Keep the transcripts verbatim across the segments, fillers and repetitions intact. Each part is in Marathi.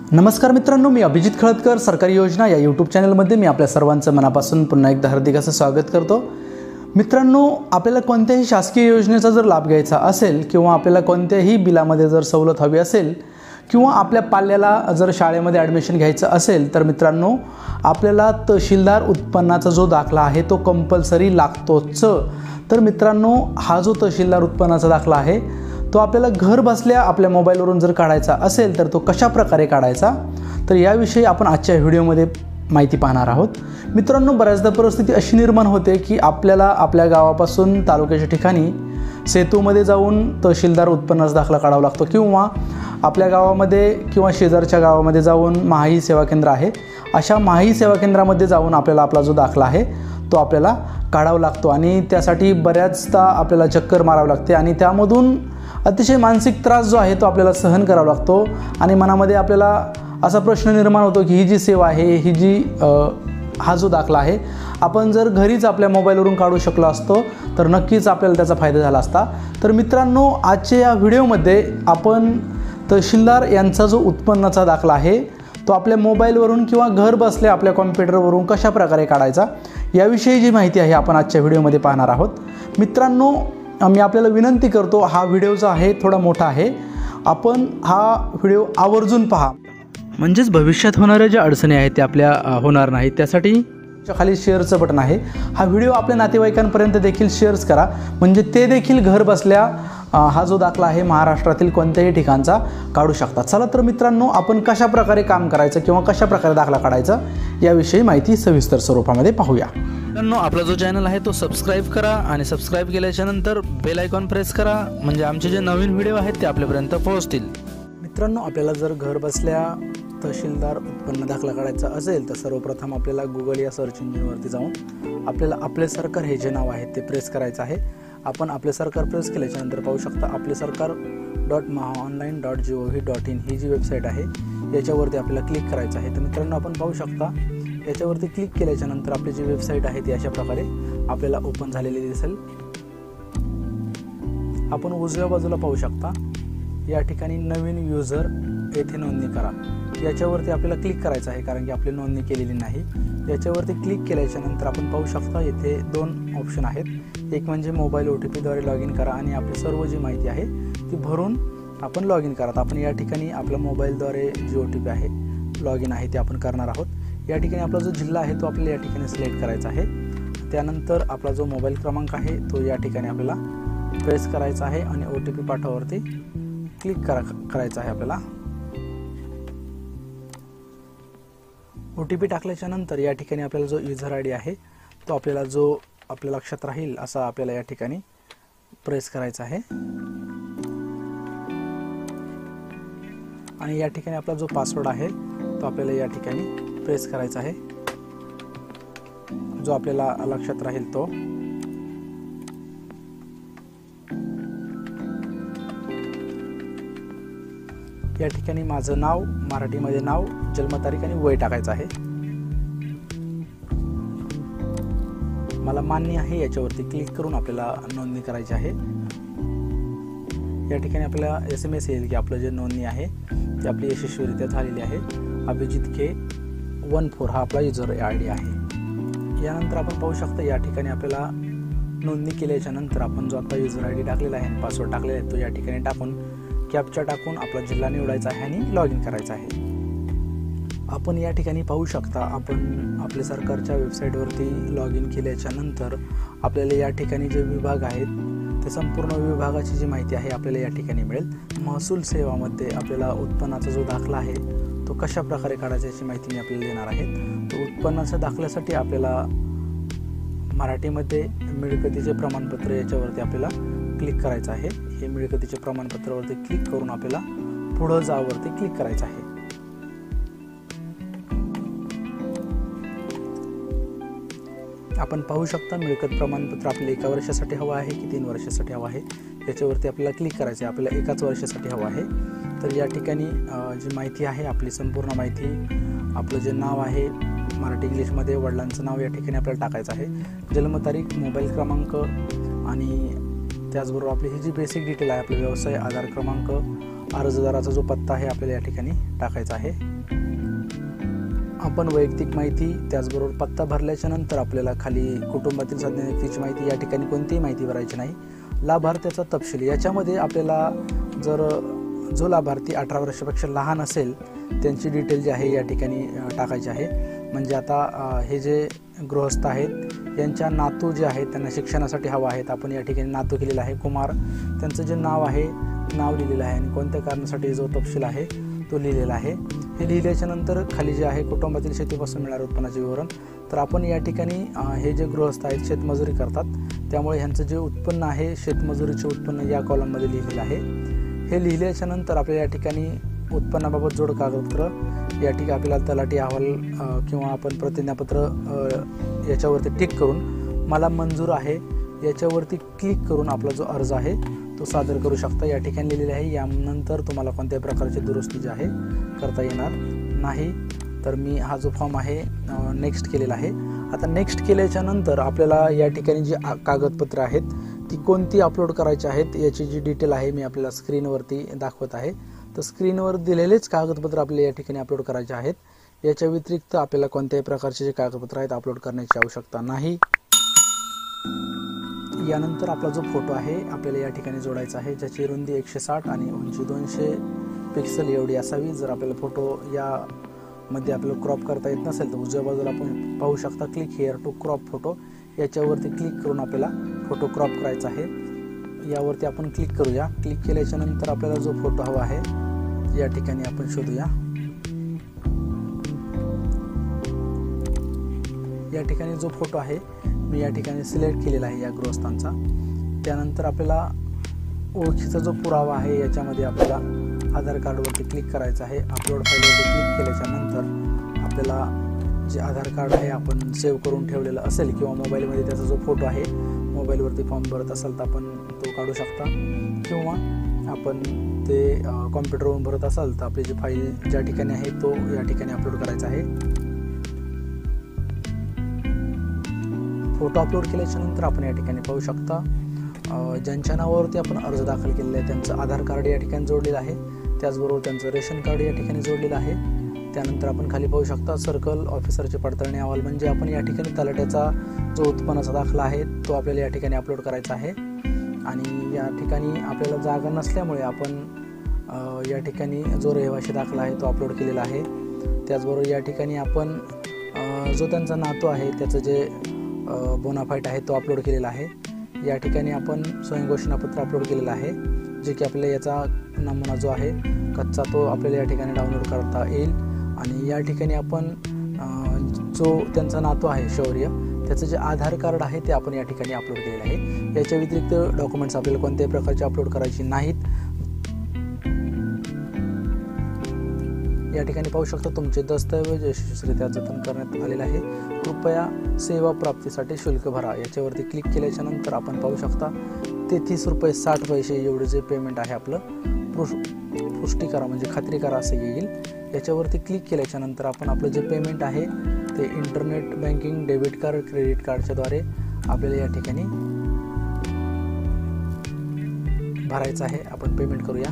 नमस्कार मित्रांनो, मी अभिजित खळदकर सरकारी योजना या यूट्यूब चॅनलमध्ये मी आपल्या सर्वांचं मनापासून पुन्हा एकदा हार्दिक असं स्वागत करतो। मित्रांनो, आपल्याला कोणत्याही शासकीय योजनेचा जर लाभ घ्यायचा असेल किंवा आपल्याला कोणत्याही बिलामध्ये जर सवलत हवी असेल किंवा आपल्या पाल्याला जर शाळेमध्ये ॲडमिशन घ्यायचं असेल तर मित्रांनो, आपल्याला तहसीलदार उत्पन्नाचा जो दाखला आहे तो कंपल्सरी लागतोच। तर मित्रांनो, हा जो तहसीलदार उत्पन्नाचा दाखला आहे तो आपल्याला घर बसल्या आपल्या मोबाईलवरून जर काढायचा असेल तर तो कशा प्रकारे काढायचा, तर याविषयी आपण आजच्या व्हिडिओमध्ये माहिती पाहणार आहोत। मित्रांनो, बऱ्याचदा परिस्थिती अशी निर्माण होते की आपल्याला आपल्या गावापासून तालुक्याच्या ठिकाणी सेतूमध्ये जाऊन तहसीलदार उत्पन्नाचा दाखला काढावा लागतो किंवा आपल्या गावामध्ये किंवा शेजारच्या गावामध्ये जाऊन महाई सेवा केंद्र आहे, अशा महाई सेवा केंद्रामध्ये जाऊन आपल्याला आपला जो दाखला आहे तो आपल्याला काढावा लागतो आणि त्यासाठी बऱ्याचदा आपल्याला चक्कर मारावी लागते आणि त्यामधून अतिशय मानसिक त्रास जो आहे तो आपल्याला सहन करावा लागतो आणि मनामध्ये आपल्याला असा प्रश्न निर्माण होतो की ही जी सेवा आहे, ही जी हा जो दाखला आहे आपण जर घरीच आपल्या मोबाईलवरून काढू शकलो असतो तर नक्कीच आपल्याला त्याचा फायदा झाला असता। तर मित्रांनो, आजच्या या व्हिडिओमध्ये आपण तहसीलदार यांचा जो उत्पन्नाचा दाखला आहे तो आपल्या मोबाईलवरून किंवा घर बसल्या आपल्या कॉम्प्युटरवरून कशा प्रकारे काढायचा याविषयी जी माहिती आहे आपण आजच्या व्हिडिओमध्ये पाहणार आहोत। मित्रांनो, मी आपल्याला विनंती करतो, हा व्हिडिओ जो आहे थोडा मोठा आहे, आपण हा व्हिडिओ आवर्जून पहा, म्हणजेच भविष्यात होणाऱ्या ज्या अडचणी आहेत त्या आपल्या होणार नाहीत। त्यासाठी खाली शेअरचं बटन आहे, हा व्हिडिओ आपल्या नातेवाईकांपर्यंत देखील शेअर्स करा, म्हणजे ते देखील घर बसल्या हा जो दाखला आहे महाराष्ट्रातील कोणत्याही ठिकाणचा काढू शकतात। चला तर मित्रांनो, आपण कशा प्रकारे काम करायचं किंवा कशा प्रकारे दाखला काढायचा याविषयी माहिती सविस्तर स्वरूपामध्ये पाहूया। मित्रांनो, आपला जो चॅनल आहे तो सबस्क्राईब करा आणि सबस्क्राईब केल्याच्या नंतर बेल आयकॉन प्रेस करा, म्हणजे आमचे जे नवीन व्हिडिओ आहेत ते आपल्यापर्यंत पोहोचतील। मित्रांनो, आपल्याला जर घर बसल्या तहसीलदार उत्पन्न दाखला काढायचा असेल तर सर्वप्रथम आपल्याला गुगल या सर्च इंजिनवरती जाऊन आपल्याला आपले सरकार हे जे नाव आहे ते प्रेस करायचं आहे। आपण आपले सरकार प्रेस केल्याच्या नंतर पाहू शकता Aaple Sarkar dot Maha online dot G O V dot in ही जी वेबसाईट आहे याच्यावरती आपल्याला क्लिक करायचं आहे। तर मित्रांनो, आपण पाहू शकता याच्यावरती क्लिक केल्याच्या नंतर आपली जी वेबसाईट आहे ती अशा प्रकारे आपल्याला ओपन झालेली दिसेल। आपण उजव्या बाजूला पाहू शकता या ठिकाणी नवीन युजर येथे नोंदणी करा, याच्यावरती आपल्याला क्लिक करायचं आहे कारण की आपली नोंदणी केलेली नाही। याच्यावरती क्लिक केल्याच्या नंतर आपण पाहू शकता येथे दोन ऑप्शन आहेत, एक म्हणजे मोबाईल ओ टी पीद्वारे लॉग इन करा आणि आपली सर्व जी माहिती आहे ती भरून आपण लॉग इन करा। आपण या ठिकाणी आपल्या मोबाईलद्वारे जी ओ टी पी आहे लॉग इन आहे ते आपण करणार आहोत। या ठिकाणी आपला जो जिल्हा आहे तो आपल्याला या ठिकाणी सिलेक्ट करायचा आहे। त्यानंतर आपला जो मोबाईल क्रमांक आहे तो या ठिकाणी आपल्याला प्रेस करायचा आहे आणि ओ टी पी पाठवावरती क्लिक करा करायचं आहे आपल्याला। ओ टी पी टाकल्याच्या नंतर या ठिकाणी आपल्याला जो युजर आय डी आहे तो आपल्याला जो आपल्या लक्षात राहील असा आपल्याला या ठिकाणी प्रेस करायचा आहे आणि या ठिकाणी आपला जो पासवर्ड आहे तो आपल्याला या ठिकाणी प्रेस करायचा आहे, जो आपल्याला लक्षात राहील तो। या ठिकाणी माझं नाव, मराठीमध्ये नाव, जन्मतारीख आणि वय टाकायचं आहे। मला मान्य आहे याच्यावरती क्लिक करून आपल्याला नोंदणी करायची आहे। या ठिकाणी आपल्याला एस एम एस येईल की आपलं जे नोंदणी आहे ती आपली यशस्वीरित्या झालेली आहे। अभिजित के वन फोर हा आपला युजर आय डी आहे। यानंतर आपण पाहू शकता या ठिकाणी आपल्याला नोंदणी केल्याच्या नंतर आपण जो आता युजर आय डी टाकलेला आहे, पासवर्ड टाकलेला आहे, तो या ठिकाणी टाकून कॅप्चा टाकून आपला जिल्हा निवडायचा आहे आणि लॉग इन करायचा आहे। आपण या ठिकाणी पाहू शकता आपण आपल्या सरकारच्या वेबसाईटवरती लॉग इन केल्याच्या नंतर आपल्याला या ठिकाणी जे विभाग आहेत ते संपूर्ण विभागाची जी माहिती आहे आपल्याला या ठिकाणी मिळेल। महसूल सेवामध्ये आपल्याला उत्पन्नाचा जो दाखला आहे तो कशा प्रकारे काढायचा याची माहिती मी आपल्याला देणार आहे। तो उत्पन्नाच्या दाखल्यासाठी आपल्याला मराठीमध्ये मिळकतीचे प्रमाणपत्र याच्यावरती आपल्याला क्लिक करायचं आहे। हे मिळकतीचे प्रमाणपत्रावरती क्लिक करून आपल्याला पुढं जावरती क्लिक करायचं आहे। आपण पाहू शकता मिळकत प्रमाणपत्र आपल्याला एका वर्षासाठी हवं आहे की तीन वर्षासाठी हवं आहे याच्यावरती आपल्याला क्लिक करायचं आहे। आपल्याला एकाच वर्षासाठी हवं आहे। तर या ठिकाणी जी माहिती आहे आपली संपूर्ण माहिती, आपलं जे नाव आहे मराठी इंग्लिशमध्ये, वडिलांचं नाव या ठिकाणी आपल्याला टाकायचं आहे, जन्मतारीख, मोबाईल क्रमांक आणि त्याचबरोबर आपली ही जी बेसिक डिटेल आहे आपले व्यवसाय, आधार क्रमांक, अर्जदाराचा जो पत्ता आहे आपल्याला या ठिकाणी टाकायचा आहे। आपण वैयक्तिक माहिती त्याचबरोबर पत्ता भरल्याच्या नंतर आपल्याला खाली कुटुंबातील सदस्य व्यक्तीची माहिती, या ठिकाणी कोणतीही माहिती भरायची नाही। लाभार्थ्याचा तपशील, याच्यामध्ये आपल्याला जर जो लाभार्थी अठरा वर्षापेक्षा लहान असेल त्यांची डिटेल जी आहे या ठिकाणी टाकायची आहे। म्हणजे आता हे जे गृहस्थ आहेत यांच्या नातू जे आहेत त्यांना शिक्षणासाठी हवा आहेत, आपण या ठिकाणी नातू केलेला आहे। कुमार त्यांचं जे नाव आहे नाव लिहिलेलं आहे आणि कोणत्या कारणासाठी जो तपशील आहे तो लिहिलेला आहे। हे लिहिल्याच्या नंतर खाली जे आहे कुटुंबातील शेतीपासून मिळणारे उत्पन्नाचे विवरण, तर आपण या ठिकाणी हे जे गृहस्थ आहेत शेतमजुरी करतात त्यामुळे ह्यांचं जे उत्पन्न आहे शेतमजुरीचे उत्पन्न या कॉलममध्ये लिहिलेलं आहे। हे लिहिल्याच्या नंतर आपल्याला या ठिकाणी उत्पन्नाबाबत जोड कागदपत्र, या ठिकाणी आपल्याला तलाठी अहवाल किंवा आपण प्रतिज्ञापत्र याच्यावरती टिक करून मला मंजूर आहे याच्यावरती क्लिक करून आपला जो अर्ज आहे तो सादर करू शकता। या ठिकाणी लिहिलेले आहे यानंतर तुम्हाला कोणत्याही प्रकारची दुरुस्ती जी आहे करता येणार नाही। तर मी हा जो फॉर्म आहे नेक्स्ट केलेला आहे। आता नेक्स्ट केल्याच्या नंतर आपल्याला या ठिकाणी जी कागदपत्र आहेत ती कोणती अपलोड करायची आहेत याची जी डिटेल आहे मी आपल्याला स्क्रीनवरती दाखवत आहे। तर स्क्रीनवर दिलेलेच कागदपत्र आपल्याला या ठिकाणी अपलोड करायचे आहेत। याच्या व्यतिरिक्त आपल्याला कोणत्याही प्रकारचे जे कागदपत्र आहेत अपलोड करण्याची आवश्यकता नाही। यानंतर आपला जो फोटो आहे आपल्याला या ठिकाणी जोडायचा आहे, ज्याची रुंदी एकशे साठ आणि उंची दोनशे पिक्सल एवढी असावी। जर आपल्याला फोटो या मध्ये आपल्याला क्रॉप करता येत नसेल तर उजव्या बाजूला आपण पाहू शकता click here to crop photo, याच्यावरती क्लिक करून आपल्याला फोटो क्रॉप करायचा आहे। यावरती आपण क्लिक करूया। क्लिक केल्याच्या नंतर आपल्याला जो फोटो हवा आहे या ठिकाणी आपण शोधूया। या ठिकाणी जो फोटो आहे मी या ठिकाणी सिलेक्ट केलेला आहे या गृहस्थांचा। त्यानंतर आपल्याला ओळखीचा जो पुरावा आहे याच्यामध्ये आपल्याला आधार कार्डवरती क्लिक करायचं आहे। अपलोड फाईलवरती क्लिक केल्याच्या नंतर आपल्याला जे आधार कार्ड आहे आपण सेव्ह करून ठेवलेलं असेल किंवा मोबाईलमध्ये त्याचा जो फोटो आहे मोबाईलवरती फॉर्म भरत असाल तर आपण तो काढू शकता, किंवा आपण ते कॉम्प्युटरवरून भरत असाल तर आपली जी फाईल ज्या ठिकाणी आहे तो या ठिकाणी अपलोड करायचा आहे। फोटो अपलोड केल्याच्या नंतर आपण या ठिकाणी पाहू शकता ज्यांच्या नावावरती आपण अर्ज दाखल केलेला आहे त्यांचं आधार कार्ड या ठिकाणी जोडलेलं आहे, त्याचबरोबर त्यांचं रेशन कार्ड या ठिकाणी जोडलेलं आहे। त्यानंतर आपण खाली पाहू शकता सर्कल ऑफिसरचे पडताळणी अहवाल, म्हणजे आपण या ठिकाणी तलाट्याचा जो उत्पन्नाचा दाखला आहे तो आपल्याला या ठिकाणी अपलोड करायचा आहे। आणि या ठिकाणी आपल्याला जागा नसल्यामुळे आपण या ठिकाणी जो रहिवासी दाखला आहे तो अपलोड केलेला आहे। त्याचबरोबर या ठिकाणी आपण जो त्यांचा नातू आहे त्याचं जे बोनाफाईट आहे तो अपलोड केलेला आहे। या ठिकाणी आपण स्वयंघोषणापत्र अपलोड केलेलं आहे, जे की आपल्याला याचा नमुना जो आहे कच्चा तो आपल्याला या ठिकाणी डाउनलोड करता येईल। आणि या ठिकाणी आपण जो त्यांचा नातू आहे शौर्य त्याचं जे आधार कार्ड आहे ते आपण या ठिकाणी अपलोड केलेलं आहे। याच्या व्यतिरिक्त डॉक्युमेंट्स आपल्याला कोणत्याही प्रकारचे अपलोड करायची नाहीत। या ठिकाणी पाहू शकता तुमचे दस्तऐवज यशस्वीरित्या जतन करण्यात आलेले आहे, कृपया सेवा प्राप्तीसाठी शुल्क भरा। याच्यावरती क्लिक केल्याच्या नंतर आपण पाहू शकता तेहतीस रुपये साठ पैसे एवढे जे पेमेंट आहे आपलं पुष्टी करा म्हणजे खात्री करा असे येईल। याच्यावरती क्लिक केल्याच्या नंतर आपण आपलं जे पेमेंट आहे ते internet banking debit card credit कार्डच्या द्वारे आपल्याला या ठिकाणी भरायचं आहे। आपण पेमेंट करूया।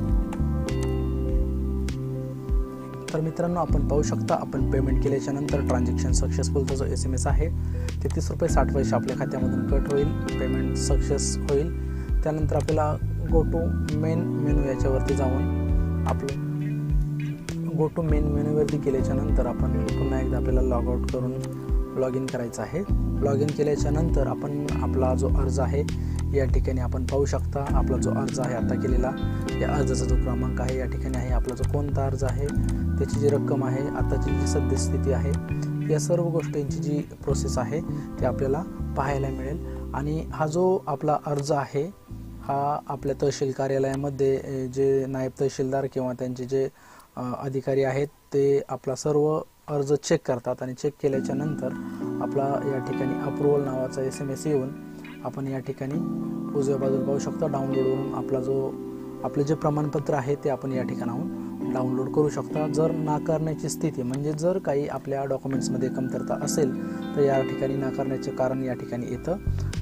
तर मित्रांनो आपण पाहू शकता आपण पेमेंट केल्याच्या नंतर ट्रान्झॅक्शन सक्सेसफुलचा जो एस एम एस आहे तेहतीस रुपये साठ पैसे आपल्या खात्यामधून कट होईल, पेमेंट सक्सेस होईल। त्यानंतर आपल्याला गो टू मेन मेनू याच्यावरती जाऊन आपलं गो टू मेन मेनूवरती केल्याच्या नंतर आपण पुन्हा एकदा आपल्याला लॉग आउट करून लॉग इन करायचं आहे। लॉग इन केल्याच्या नंतर आपण आपला जो अर्ज आहे या ठिकाणी आपण पाहू शकता आपला जो अर्ज आहे आता केलेला या अर्जाचा जो क्रमांक आहे या ठिकाणी आहे, आपला जो कोणता अर्ज आहे त्याची जी रक्कम आहे आताची जी सद्यस्थिती आहे या सर्व गोष्टींची जी प्रोसेस आहे ते आपल्याला पाहायला मिळेल। आणि हा जो आपला अर्ज आहे हा आपल्या तहसील कार्यालयामध्ये जे नायब तहसीलदार किंवा त्यांचे जे अधिकारी आहेत ते आपला सर्व अर्ज चेक करतात आणि चेक केल्याच्या नंतर आपला या ठिकाणी अप्रूव्हल नावाचा एस एम एस येऊन आपण या ठिकाणी उजव्या बाजूला पाहू शकता डाउनलोडवरून आपला जो आपले जे प्रमाणपत्र आहे ते आपण या ठिकाणाहून डाउनलोड करू शकता। जर नाकारण्याची स्थिती म्हणजे जर काही आपल्या डॉक्युमेंट्समध्ये कमतरता असेल तर या ठिकाणी नाकारण्याचे कारण या ठिकाणी येतं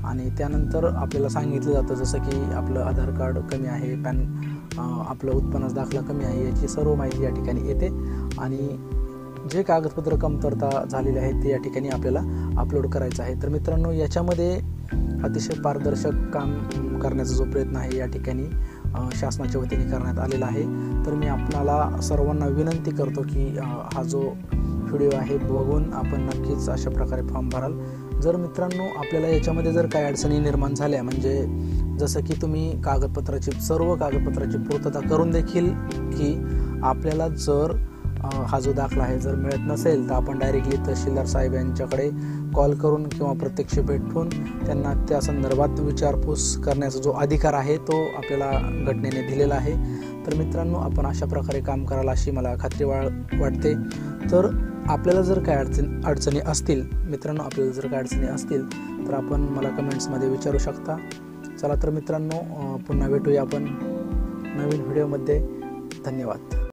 आणि त्यानंतर आपल्याला सांगितलं जातं जसं की आपलं आधार कार्ड कमी आहे, पॅन आपलं उत्पन्नाचा दाखला कमी आहे, याची सर्व माहिती या ठिकाणी येते आणि जे कागदपत्र कमतरता झालेले आहेत ते या ठिकाणी आपल्याला अपलोड करायचं आहे। तर मित्रांनो, याच्यामध्ये अतिशय पारदर्शक काम करण्याचा जो प्रयत्न आहे या ठिकाणी शासनाच्या वतीने करण्यात आलेला आहे। तर मी आपणाला सर्वांना विनंती करतो की हा जो व्हिडिओ आहे बघून आपण नक्कीच अशा प्रकारे फॉर्म भराल। जर मित्रांनो आपल्याला याच्यामध्ये जर काही अडचणी निर्माण झाल्या, म्हणजे जसं की तुम्ही कागदपत्राची सर्व कागदपत्राची पूर्तता करून देखील की आपल्याला जर हा जो दाखला आहे जर मिळत नसेल तर आपण डायरेक्टली तहसीलदार साहेब यांच्याकडे कॉल करून किंवा प्रत्यक्ष भेटून त्यांना त्या संदर्भात विचारपूस करण्याचा जो अधिकार आहे तो आपल्याला घटनेने दिलेला आहे। तर मित्रांनो, आपण अशा प्रकारे काम कराल अशी मला खात्री वा वाटते। तर आपल्याला जर काय अडचण अडचणी असतील मित्रांनो आपल्याला जर काय अडचणी असतील तर आपण मला कमेंट्समध्ये विचारू शकता। चला तर मित्रांनो, पुन्हा भेटूया आपण नवीन व्हिडिओमध्ये। धन्यवाद।